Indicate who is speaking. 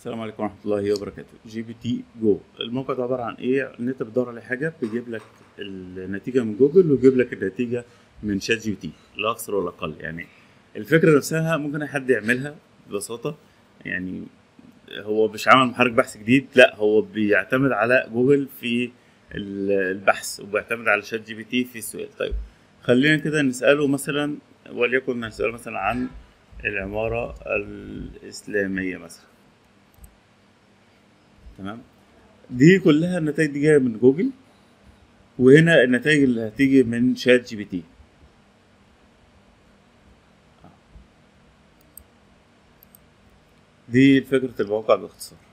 Speaker 1: السلام عليكم ورحمة الله وبركاته. جي بي تي جو، الموقع ده عبارة عن ايه؟ ان انت بتدور على حاجة بيجيب لك النتيجة من جوجل ويجيب لك النتيجة من شات جي بي تي، لا اكثر ولا اقل. يعني الفكرة نفسها ممكن اي حد يعملها ببساطة. يعني هو مش عامل محرك بحث جديد، لا هو بيعتمد على جوجل في البحث، وبيعتمد على شات جي بي تي في السؤال. طيب خلينا كده نسأله مثلا، وليكن نسأله مثلا عن العمارة الإسلامية مثلا. تمام، دي كلها النتائج دي جايه من جوجل، وهنا النتائج اللي هتيجي من شات جي بي تي. دي فكره الموقع باختصار.